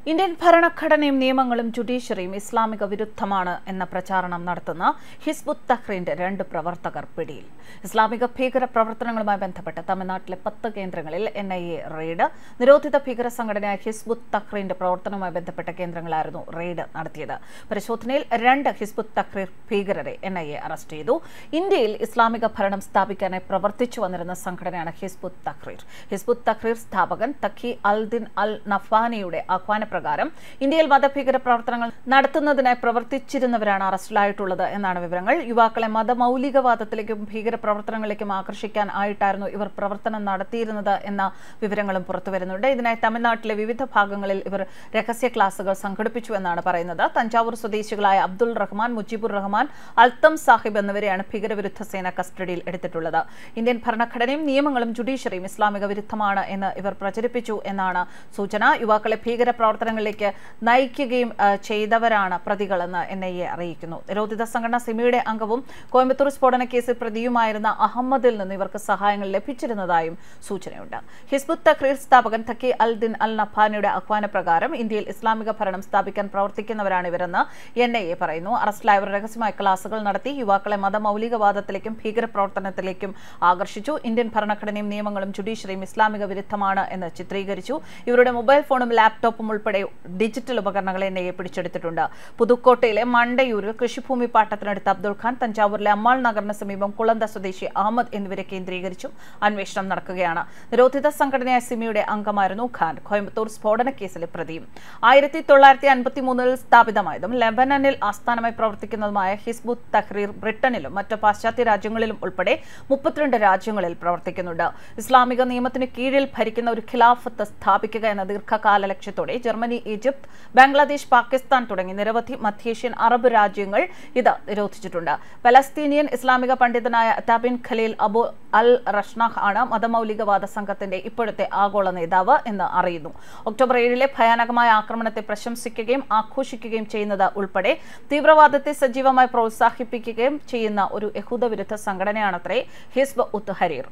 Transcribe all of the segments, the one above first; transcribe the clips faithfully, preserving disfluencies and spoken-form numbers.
Indian ഭരണഘടനയും നിയമങ്ങളും ജുഡീഷ്യറിയും ഇസ്ലാമിക വിരുദ്ധമാണ് എന്ന പ്രചാരണം നടത്തുന്ന ഹിസ്ബുത്ത് തഹ്രീറിന്റെ രണ്ട് പ്രവർത്തകർ പിടിയിൽ. ഇസ്ലാമിക ഭീകര പ്രവർത്തനങ്ങളുമായി ബന്ധപ്പെട്ട് തമിഴ്നാട്ടിലെ പത്ത് കേന്ദ്രങ്ങളിൽ എൻ ഐ എ റെയ്ഡ്. നിരോധിത ഭീകര സംഘടനയായ ഹിസ്ബുത്ത് തഹ്രീറിന്റെ പ്രവർത്തനവുമായി ബന്ധപ്പെട്ട കേന്ദ്രങ്ങളായിരുന്നു റെയ്ഡ് നടത്തിയത്. പരിശോധനയിൽ രണ്ട് ഹിസ്ബുത്ത് തഹ്രീർ ഭീകരരെ എൻ ഐ എ അറസ്റ്റ് ചെയ്തു. ഇന്ത്യയിൽ ഇസ്ലാമിക ഭരണം സ്ഥാപിക്കാനായി പ്രവർത്തിച്ചു വന്നിരുന്ന സംഘടനയാണ് ഹിസ്ബുത്ത് തഹ്രീർ. ഹിസ്ബുത്ത് തഹ്രീർ സ്ഥാപകൻ തഖി അൽ-ദിൻ അൽ നഫാനിയുടെ ആഹ്വാന പ്രകാരം ഇന്ത്യയിൽ മതഭീകര പ്രവർത്തനങ്ങൾ നടത്തുന്നതിനായി പ്രവർത്തിച്ചിരുന്നവരാണ് അറസ്റ്റിലായിട്ടുള്ളത് എന്നാണ് വിവരങ്ങൾ. യുവാക്കളെ മതമൗലികവാദത്തിലേക്കും ഭീകര പ്രവർത്തനങ്ങളിലേക്കും ആകർഷിക്കാൻ ആയിട്ടായിരുന്നു ഇവർ പ്രവർത്തനം നടത്തിയിരുന്നത് എന്ന വിവരങ്ങളും പുറത്തുവരുന്നുണ്ട്. ഇതിനായി തമിഴ്നാട്ടിലെ വിവിധ ഭാഗങ്ങളിൽ ഇവർ രഹസ്യ ക്ലാസുകൾ സംഘടിപ്പിച്ചു എന്നാണ് പറയുന്നത്. തഞ്ചാവൂർ സ്വദേശികളായ അബ്ദുൾ റഹ്മാൻ, മുജീബുർ റഹ്മാൻ, അൽത്തം സാഹിബ് എന്നിവരെയാണ് ഭീകരവിരുദ്ധ സേന കസ്റ്റഡിയിൽ എടുത്തിട്ടുള്ളത്. ഇന്ത്യൻ ഭരണഘടനയും നിയമങ്ങളും ജുഡീഷ്യറിയും ഇസ്ലാമിക വിരുദ്ധമാണ് എന്ന് ഇവർ പ്രചരിപ്പിച്ചു എന്നാണ് സൂചന. യുവാക്കളെ ഭീകര പ്രവർത്തനങ്ങളിലേക്ക് നയിക്കുകയും ചെയ്തവരാണ് പ്രതികളെന്ന് എൻ ഐ എ അറിയിക്കുന്നു. നിരോധിത സംഘടന സിമിയുടെ അംഗവും കോയമ്പത്തൂർ സ്ഫോടന കേസിൽ പ്രതിയുമായിരുന്ന അഹമ്മദിൽ നിന്ന് ഇവർക്ക് സഹായങ്ങൾ ലഭിച്ചിരുന്നതായും സൂചനയുണ്ട്. ഹിസ്ബുത്ത് തഹ്രീർ സ്ഥാപകൻ തഖി അൽ-ദിൻ അൽ നഫാനിയുടെ ആഹ്വാനപ്രകാരം ഇന്ത്യയിൽ ഇസ്ലാമിക ഭരണം സ്ഥാപിക്കാൻ പ്രവർത്തിക്കുന്നവരാണ് ഇവരെന്ന് എൻ ഐ എ പറയുന്നു. അറസ്റ്റിലായവർ രഹസ്യമായ ക്ലാസുകൾ നടത്തി യുവാക്കളെ മതമൗലികവാദത്തിലേക്കും ഭീകരപ്രവർത്തനത്തിലേക്കും ആകർഷിച്ചു. ഇന്ത്യൻ ഭരണഘടനയും നിയമങ്ങളും ജുഡീഷ്യറിയും ഇസ്ലാമിക വിരുദ്ധമാണ് എന്ന് ചിത്രീകരിച്ചു. ഇവരുടെ മൊബൈൽ ഫോണും ലാപ്ടോപ്പും ഉൾപ്പെടെ ഡിജിറ്റൽ ഉപകരണങ്ങൾ എൻ ഐ എ പിടിച്ചെടുത്തിട്ടുണ്ട്. പുതുക്കോട്ടയിലെ മണ്ടയൂരിൽ കൃഷിഭൂമി പാട്ടത്തിനടുത്ത് അബ്ദുൾ ഖാൻ, തഞ്ചാവൂരിലെ അമ്മാൾ നഗറിന് സമീപം കുളന്ത സ്വദേശി അഹമ്മദ് എന്നിവരെ കേന്ദ്രീകരിച്ചും അന്വേഷണം നടക്കുകയാണ്. നിരോധിത സംഘടനയായ സിമിയുടെ അംഗമായിരുന്നു ഖാൻ. കോയമ്പത്തൂർ സ്ഫോടന കേസിലെ പ്രതിയും. ആയിരത്തി തൊള്ളായിരത്തി അൻപത്തി മൂന്നിൽ സ്ഥാപിതമായതും ലെബനനിൽ ആസ്ഥാനമായി പ്രവർത്തിക്കുന്നതുമായ ഹിസ്ബുത്ത് തഹ്രീർ ബ്രിട്ടനിലും മറ്റ് പാശ്ചാത്യ രാജ്യങ്ങളിലും ഉൾപ്പെടെ മുപ്പത്തിരണ്ട് രാജ്യങ്ങളിൽ പ്രവർത്തിക്കുന്നുണ്ട്. ഇസ്ലാമിക നിയമത്തിന് കീഴിൽ ഭരിക്കുന്ന ഒരു ഖിലാഫത്ത് സ്ഥാപിക്കുക എന്ന ദീർഘകാല ലക്ഷ്യത്തോടെ ജർമ്മനി, ഈജിപ്ത്, ബംഗ്ലാദേശ്, പാകിസ്ഥാൻ തുടങ്ങി നിരവധി മധ്യേഷ്യൻ അറബ് രാജ്യങ്ങൾ ഇത് നിരോധിച്ചിട്ടുണ്ട്. പലസ്തീനിയൻ ഇസ്ലാമിക പണ്ഡിതനായ തബിൻ ഖലീൽ അബു അൽ റഷ്നാഹ് ആണ് മതമൗലികവാദ സംഘത്തിന്റെ ഇപ്പോഴത്തെ ആഗോള നേതാവ് എന്ന് അറിയുന്നു. ഒക്ടോബർ ഏഴിലെ ഭയാനകമായ ആക്രമണത്തെ പ്രശംസിക്കുകയും ആഘോഷിക്കുകയും ചെയ്യുന്നത് ഉൾപ്പെടെ തീവ്രവാദത്തെ സജീവമായി പ്രോത്സാഹിപ്പിക്കുകയും ചെയ്യുന്ന ഒരു യഹൂദവിരുദ്ധ സംഘടനയാണത്രേ ഹിസ്ബ് ഉത്ത് തഹ്രീർ.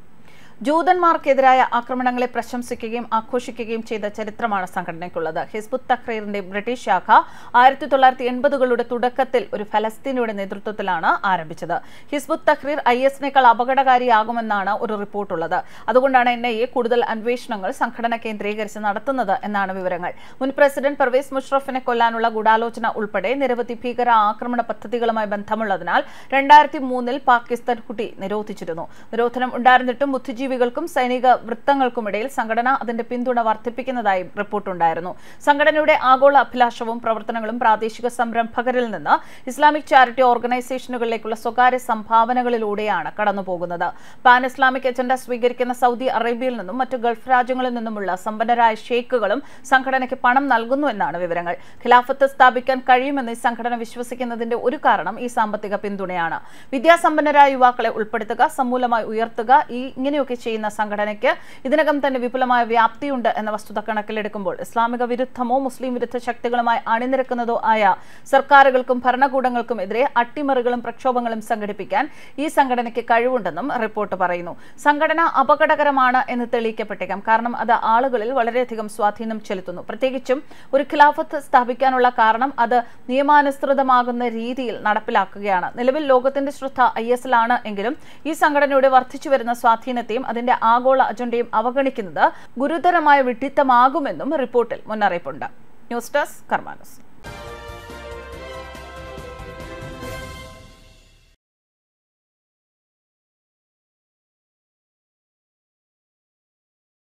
ജൂതന്മാർക്കെതിരായ ആക്രമണങ്ങളെ പ്രശംസിക്കുകയും ആഘോഷിക്കുകയും ചെയ്ത ചരിത്രമാണ് സംഘടനയ്ക്കുള്ളത്. ഹിസ്ബുത്ത് തഹ്രീറിന്റെ ബ്രിട്ടീഷ് ശാഖ ആയിരത്തി തൊള്ളായിരത്തി എൺപതുകളുടെ തുടക്കത്തിൽ ഒരു ഫലസ്തീനിയുടെ നേതൃത്വത്തിലാണ് ആരംഭിച്ചത്. ഹിസ്ബുത്ത് തഹ്രീർ ഐ എസിനേക്കാൾ അപകടകാരിയാകുമെന്നാണ് ഒരു റിപ്പോർട്ടുള്ളത്. അതുകൊണ്ടാണ് എൻ ഐ എ കൂടുതൽ അന്വേഷണങ്ങൾ സംഘടന കേന്ദ്രീകരിച്ച് നടത്തുന്നത് എന്നാണ് വിവരങ്ങൾ. മുൻ പ്രസിഡന്റ് പർവേസ് മുഷറഫിനെ കൊല്ലാനുള്ള ഗൂഢാലോചന ഉൾപ്പെടെ നിരവധി ഭീകര ആക്രമണ പദ്ധതികളുമായി ബന്ധമുള്ളതിനാൽ രണ്ടായിരത്തി മൂന്നിൽ പാകിസ്ഥാൻ ഹുട്ടി നിരോധിച്ചിരുന്നു. നിരോധനം ഉണ്ടായിരുന്നിട്ടും ബുദ്ധിജീവി ും സൈനിക വൃത്തങ്ങൾക്കുമിടയിൽ സംഘടന അതിന്റെ പിന്തുണ വർദ്ധിപ്പിക്കുന്നതായും റിപ്പോർട്ടുണ്ടായിരുന്നു. സംഘടനയുടെ ആഗോള അഭിലാഷവും പ്രവർത്തനങ്ങളും പ്രാദേശിക സംരംഭകരിൽ നിന്ന് ഇസ്ലാമിക് ചാരിറ്റി ഓർഗനൈസേഷനുകളിലേക്കുള്ള സ്വകാര്യ സംഭാവനകളിലൂടെയാണ് കടന്നുപോകുന്നത്. പാൻ ഇസ്ലാമിക് അജണ്ട സ്വീകരിക്കുന്ന സൗദി അറേബ്യയിൽ നിന്നും മറ്റ് ഗൾഫ് രാജ്യങ്ങളിൽ നിന്നുമുള്ള സമ്പന്നരായ ഷെയ്ഖുകളും സംഘടനയ്ക്ക് പണം നൽകുന്നു എന്നാണ് വിവരങ്ങൾ. ഖിലാഫത്ത് സ്ഥാപിക്കാൻ കഴിയുമെന്ന് ഈ സംഘടന വിശ്വസിക്കുന്നതിന്റെ ഒരു കാരണം ഈ സാമ്പത്തിക പിന്തുണയാണ്. വിദ്യാസമ്പന്നരായ യുവാക്കളെ ഉൾപ്പെടുത്തുക, സമൂലമായി ഉയർത്തുക, ഈ ഇങ്ങനെയൊക്കെ ചെയ്യുന്ന സംഘടനയ്ക്ക് ഇതിനകം തന്നെ വിപുലമായ വ്യാപ്തിയുണ്ട് എന്ന വസ്തുത കണക്കിലെടുക്കുമ്പോൾ ഇസ്ലാമിക വിരുദ്ധമോ മുസ്ലിം വിരുദ്ധ ശക്തികളുമായി അണിനിരക്കുന്നതോ ആയ സർക്കാരുകൾക്കും ഭരണകൂടങ്ങൾക്കും എതിരെ അട്ടിമറികളും പ്രക്ഷോഭങ്ങളും സംഘടിപ്പിക്കാൻ ഈ സംഘടനയ്ക്ക് കഴിവുണ്ടെന്നും റിപ്പോർട്ട് പറയുന്നു. സംഘടന അപകടകരമാണ് എന്ന് തെളിയിക്കപ്പെട്ടേക്കാം. കാരണം അത് ആളുകളിൽ വളരെയധികം സ്വാധീനം ചെലുത്തുന്നു. പ്രത്യേകിച്ചും ഒരു ഖിലാഫത്ത് സ്ഥാപിക്കാനുള്ള കാരണം അത് നിയമാനുസൃതമാകുന്ന രീതിയിൽ നടപ്പിലാക്കുകയാണ്. നിലവിൽ ലോകത്തിന്റെ ശ്രദ്ധ ഐ എസിലാണ് എങ്കിലും ഈ സംഘടനയുടെ വർദ്ധിച്ചു വരുന്ന സ്വാധീനത്തെയും അതിന്റെ ആഗോള അജണ്ടയും അവഗണിക്കുന്നത് ഗുരുതരമായ വിഡ്ഢിത്തമാകുമെന്നും റിപ്പോർട്ടിൽ മുന്നറിയിപ്പുണ്ട്. News desk കർമാനസ്.